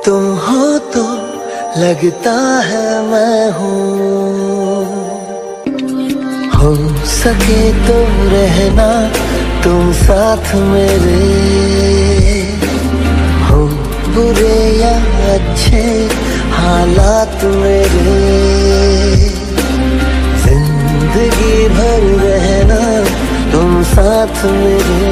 तुम हो तो लगता है मैं हूँ। हो सके तो रहना तुम साथ मेरे, हो बुरे या अच्छे हालात मेरे, जिंदगी भर रहना तुम साथ मेरे,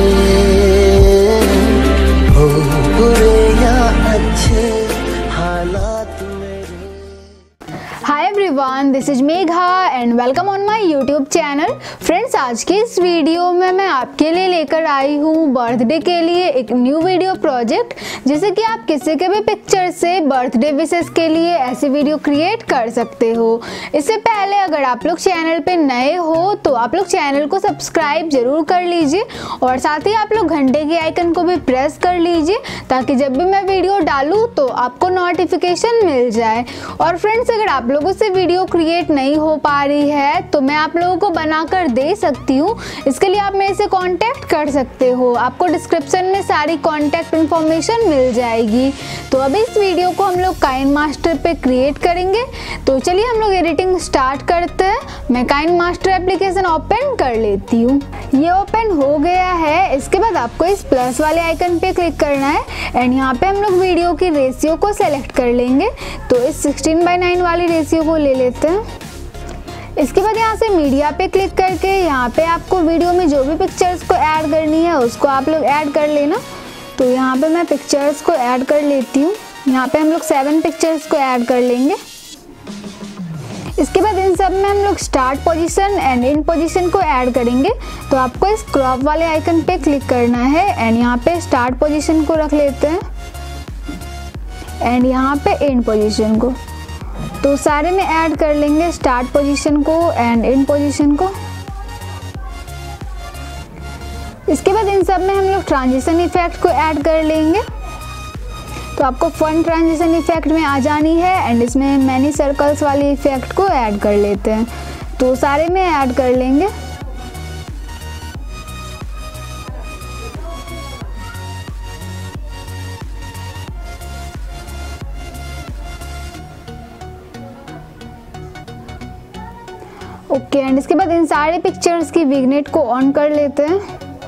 हो बुरे या अच्छे हालात मेरे। Hi everyone, this is Megha and welcome on my YouTube channel. Friends, आज की इस वीडियो में मैं आपके लिए लेकर आई हूँ बर्थडे के लिए एक न्यू वीडियो प्रोजेक्ट, जिसे कि आप किसी के भी पिक्चर से बर्थडे विशेस के लिए ऐसी वीडियो क्रिएट कर सकते हो। इससे पहले अगर आप लोग चैनल पे नए हो तो आप लोग चैनल को सब्सक्राइब जरूर कर लीजिए और साथ ही आप लोग घंटे के आइकन को भी प्रेस कर लीजिए, ताकि जब भी मैं वीडियो डालूँ तो आपको नोटिफिकेशन मिल जाए। और फ्रेंड्स, अगर आप लोगों से वीडियो क्रिएट नहीं हो पा रही है तो मैं आप लोगों को बनाकर दे सकती हूँ। इसके लिए आप मेरे से कांटेक्ट कर सकते हो, आपको डिस्क्रिप्शन में सारी कांटेक्ट इन्फॉर्मेशन मिल जाएगी। तो अभी इस वीडियो को हम लोग काइनमास्टर पे क्रिएट करेंगे। तो चलिए हम लोग एडिटिंग स्टार्ट करते हैं। मैं काइनमास्टर एप्लीकेशन ओपन कर लेती हूँ। ये ओपन हो गया है। इसके बाद आपको इस प्लस वाले आइकन पे क्लिक करना है एंड यहाँ पे हम लोग वीडियो की रेशियो को सेलेक्ट कर लेंगे। तो इस 16:9 वाली रेशियो को ले लेते हैं। इसके बाद यहाँ से मीडिया पे क्लिक करके यहाँ पे आपको वीडियो में जो भी पिक्चर्स को ऐड करनी है उसको आप लोग ऐड कर लेना। तो यहाँ पे मैं पिक्चर्स को ऐड कर लेती हूँ। यहाँ पे हम लोग 7 पिक्चर्स को ऐड कर लेंगे। इसके बाद इन सब में हम लोग start position and and position को ऐड करेंगे। तो आपको इस क्रॉप वाले आइकन पे क्लिक करना है एंड यहाँ पे स्टार्ट पोजीशन को रख लेते हैं एंड यहाँ पे एंड पोजीशन को। तो सारे में ऐड कर लेंगे, स्टार्ट पोजीशन को एंड एंड पोजीशन को। इसके बाद इन सब में हम लोग ट्रांजिशन इफेक्ट को ऐड कर लेंगे। तो आपको फन ट्रांजिशन इफेक्ट में आ जानी है एंड इसमें मैनी सर्कल्स वाली इफेक्ट को ऐड कर लेते हैं। तो सारे में ऐड कर लेंगे। ओके एंड इसके बाद इन सारे पिक्चर्स की विग्नेट को ऑन कर लेते हैं।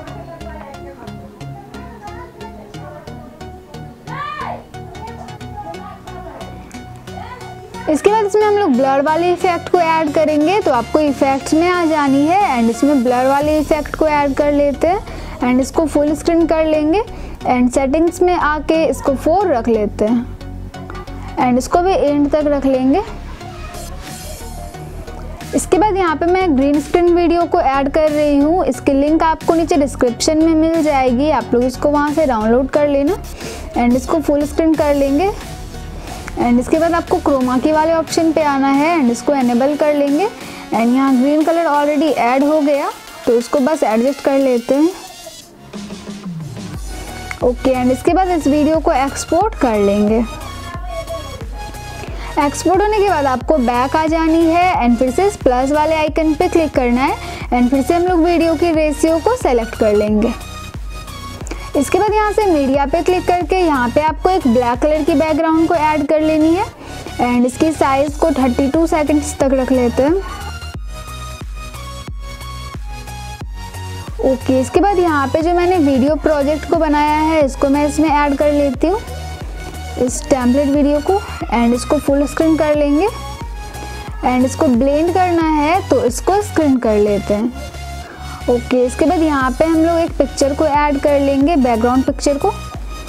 इसके बाद इसमें हम लोग ब्लर वाले इफेक्ट को ऐड करेंगे। तो आपको इफेक्ट्स में आ जानी है एंड इसमें ब्लर वाले इफेक्ट को ऐड कर लेते हैं एंड इसको फुल स्क्रीन कर लेंगे एंड सेटिंग्स में आके इसको 4 रख लेते हैं एंड इसको भी एंड तक रख लेंगे। इसके बाद यहाँ पे मैं ग्रीन स्क्रीन वीडियो को ऐड कर रही हूँ। इसकी लिंक आपको नीचे डिस्क्रिप्शन में मिल जाएगी, आप लोग इसको वहाँ से डाउनलोड कर लेना एंड इसको फुल स्क्रीन कर लेंगे। एंड इसके बाद आपको क्रोमा की वाले ऑप्शन पे आना है एंड इसको एनेबल कर लेंगे एंड यहाँ ग्रीन कलर ऑलरेडी ऐड हो गया, तो इसको बस एडजस्ट कर लेते हैं। ओके एंड इसके बाद इस वीडियो को एक्सपोर्ट कर लेंगे। एक्सपोर्ट होने के बाद आपको बैक आ जानी है एंड फिर से इस प्लस वाले आइकन पे क्लिक करना है एंड फिर से हम लोग वीडियो की रेशियो को सेलेक्ट कर लेंगे। इसके बाद यहाँ से मीडिया पे क्लिक करके यहाँ पे आपको एक ब्लैक कलर की बैकग्राउंड को ऐड कर लेनी है एंड इसकी साइज को 32 सेकंड्स तक रख लेते हैं। ओके, इसके बाद यहाँ पे जो मैंने वीडियो प्रोजेक्ट को बनाया है इसको मैं इसमें ऐड कर लेती हूँ, इस टेम्पलेट वीडियो को एंड इसको फुल स्क्रीन कर लेंगे एंड इसको ब्लेंड करना है तो इसको स्क्रीन कर लेते हैं। ओके, इसके बाद यहाँ पे हम लोग एक पिक्चर को ऐड कर लेंगे, बैकग्राउंड पिक्चर को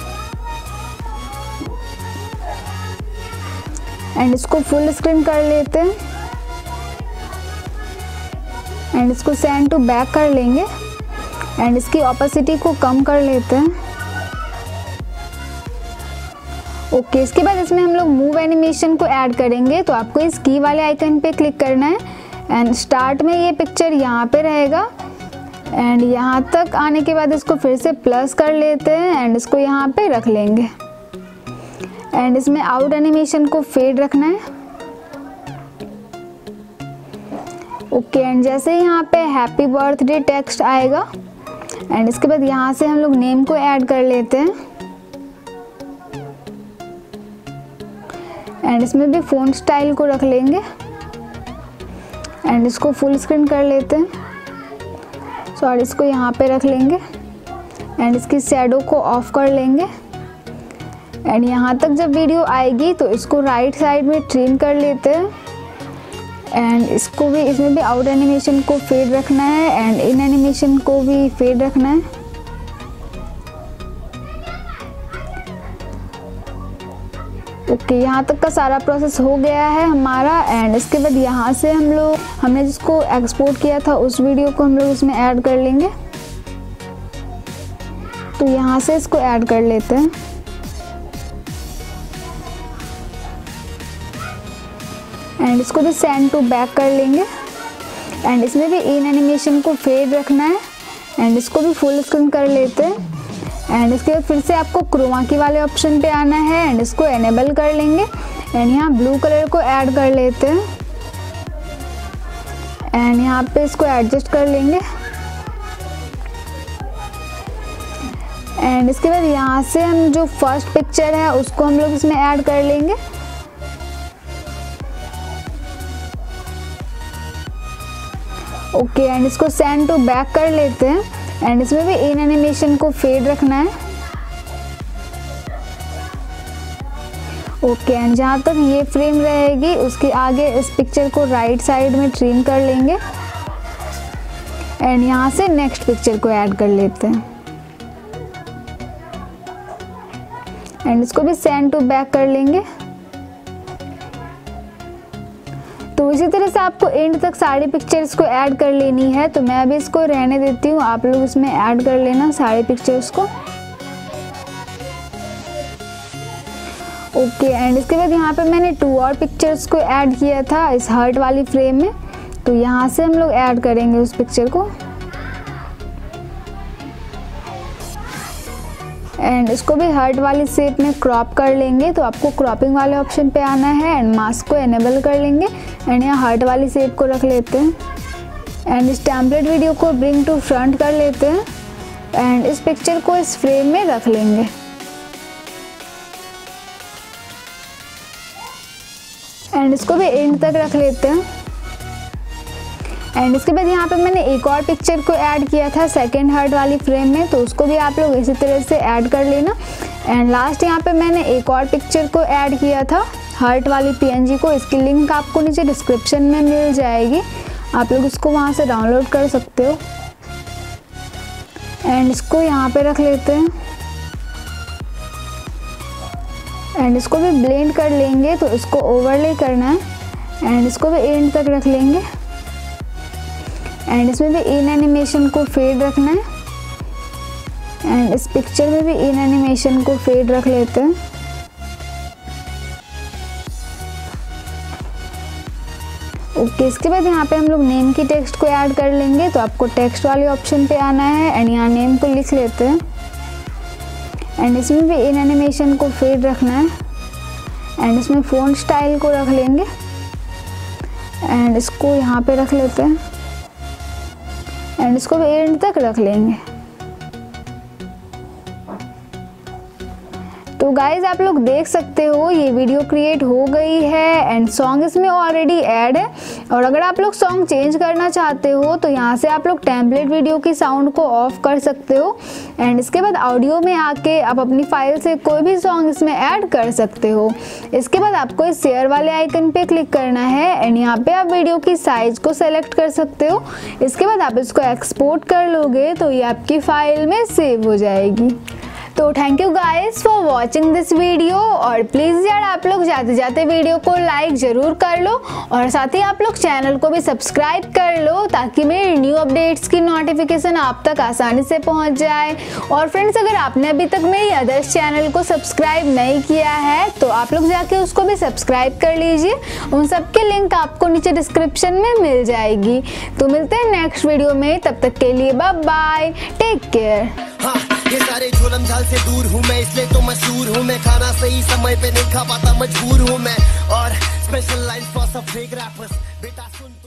एंड इसको फुल स्क्रीन कर लेते हैं एंड इसको सेंड टू बैक कर लेंगे एंड इसकी ऑपेसिटी को कम कर लेते हैं। ओके, इसके बाद इसमें हम लोग मूव एनिमेशन को ऐड करेंगे। तो आपको इस की वाले आइकन पे क्लिक करना है एंड स्टार्ट में ये पिक्चर यहाँ पे रहेगा एंड यहाँ तक आने के बाद इसको फिर से प्लस कर लेते हैं एंड इसको यहाँ पे रख लेंगे एंड इसमें आउट एनिमेशन को फेड रखना है। ओके एंड जैसे यहाँ पे हैप्पी बर्थडे टेक्स्ट आएगा एंड इसके बाद यहाँ से हम लोग नेम को ऐड कर लेते हैं एंड इसमें भी फ़ॉन्ट स्टाइल को रख लेंगे एंड इसको फुल स्क्रीन कर लेते हैं। सॉरी, इसको यहाँ पे रख लेंगे एंड इसकी शैडो को ऑफ कर लेंगे एंड यहाँ तक जब वीडियो आएगी तो इसको राइट साइड में ट्रिम कर लेते हैं एंड इसको भी, इसमें भी आउट एनिमेशन को फेड रखना है एंड इन एनिमेशन को भी फेड रखना है। ओके, यहाँ तक का सारा प्रोसेस हो गया है हमारा एंड इसके बाद यहाँ से हमने जिसको एक्सपोर्ट किया था उस वीडियो को हम लोग इसमें ऐड कर लेंगे। तो यहाँ से इसको ऐड कर लेते हैं एंड इसको भी सेंड टू बैक कर लेंगे एंड इसमें भी इन एनिमेशन को फेड रखना है एंड इसको भी फुल स्क्रीन कर लेते हैं एंड इसके बाद फिर से आपको क्रोमा की वाले ऑप्शन पे आना है एंड इसको एनेबल कर लेंगे एंड यहाँ ब्लू कलर को ऐड कर लेते हैं एंड यहाँ पे इसको एडजस्ट कर लेंगे एंड इसके बाद यहाँ से हम जो फर्स्ट पिक्चर है उसको हम लोग इसमें ऐड कर लेंगे। ओके एंड इसको सेंड टू बैक कर लेते हैं एंड इसमें भी इन एनिमेशन को फेड रखना है। ओके एंड जहाँ तक ये फ्रेम रहेगी उसके आगे इस पिक्चर को राइट साइड में ट्रिम कर लेंगे एंड यहाँ से नेक्स्ट पिक्चर को ऐड कर लेते हैं एंड इसको भी सेंड टू बैक कर लेंगे। तो इसी तरह से आपको एंड तक सारी पिक्चर्स को ऐड कर लेनी है। तो मैं अभी इसको रहने देती हूँ, आप लोग इसमें ऐड कर लेना सारी पिक्चर्स को। ओके एंड इसके बाद यहाँ पे मैंने 2 और पिक्चर्स को ऐड किया था इस हार्ट वाली फ्रेम में। तो यहाँ से हम लोग ऐड करेंगे उस पिक्चर को एंड इसको भी हार्ट वाली शेप में क्रॉप कर लेंगे। तो आपको क्रॉपिंग वाले ऑप्शन पे आना है एंड मास्क को एनेबल कर लेंगे एंड यहाँ हार्ट वाली शेप को रख लेते हैं एंड इस टेम्पलेट वीडियो को ब्रिंग टू फ्रंट कर लेते हैं एंड इस पिक्चर को इस फ्रेम में रख लेंगे। एंड इसको भी एंड तक रख लेते हैं एंड इसके बाद यहाँ पे मैंने एक और पिक्चर को ऐड किया था सेकंड हार्ट वाली फ्रेम में। तो उसको भी आप लोग इसी तरह से ऐड कर लेना एंड लास्ट यहाँ पे मैंने एक और पिक्चर को ऐड किया था हार्ट वाली पीएनजी को। इसकी लिंक आपको नीचे डिस्क्रिप्शन में मिल जाएगी, आप लोग इसको वहाँ से डाउनलोड कर सकते हो एंड इसको यहाँ पे रख लेते हैं एंड इसको भी ब्लेंड कर लेंगे। तो इसको ओवरले करना है एंड इसको भी एंड तक रख लेंगे एंड इसमें भी इन एनिमेशन को फेड रखना है एंड इस पिक्चर में भी इन एनिमेशन को फेड रख लेते हैं। ओके इसके बाद यहाँ पे हम लोग नेम की टेक्स्ट को ऐड कर लेंगे। तो आपको टेक्स्ट वाले ऑप्शन पे आना है एंड यहाँ नेम को लिख लेते हैं एंड इसमें भी इन एनिमेशन को फेड रखना है एंड इसमें फ़ॉन्ट स्टाइल को रख लेंगे एंड इसको यहाँ पे रख लेते हैं एंड इसको भी एंड तक रख लेंगे। तो गाइज आप लोग देख सकते हो ये वीडियो क्रिएट हो गई है एंड सॉन्ग इसमें ऑलरेडी ऐड है। और अगर आप लोग सॉन्ग चेंज करना चाहते हो तो यहाँ से आप लोग टेम्पलेट वीडियो की साउंड को ऑफ कर सकते हो एंड इसके बाद ऑडियो में आके आप अपनी फाइल से कोई भी सॉन्ग इसमें ऐड कर सकते हो। इसके बाद आपको इस शेयर वाले आइकन पे क्लिक करना है एंड यहाँ पे आप वीडियो की साइज को सेलेक्ट कर सकते हो। इसके बाद आप इसको एक्सपोर्ट कर लोगे तो ये आपकी फाइल में सेव हो जाएगी। तो thank you guys for watching this video और प्लीज़ यार आप लोग जाते जाते वीडियो को लाइक ज़रूर कर लो और साथ ही आप लोग चैनल को भी सब्सक्राइब कर लो ताकि मेरे न्यू अपडेट्स की नोटिफिकेशन आप तक आसानी से पहुंच जाए। और फ्रेंड्स अगर आपने अभी तक मेरी अदर्स चैनल को सब्सक्राइब नहीं किया है तो आप लोग जाके उसको भी सब्सक्राइब कर लीजिए, उन सब की लिंक आपको नीचे डिस्क्रिप्शन में मिल जाएगी। तो मिलते हैं नेक्स्ट वीडियो में, तब तक के लिए बाय बाय, टेक केयर। ये सारे झोलम झाल से दूर हूँ मैं, इसलिए तो मशहूर हूँ मैं। खाना सही समय पे नहीं खा पाता, मजबूर हूँ मैं। और स्पेशल लाइन फॉर सब फेक रैपर्स, बेटा सुन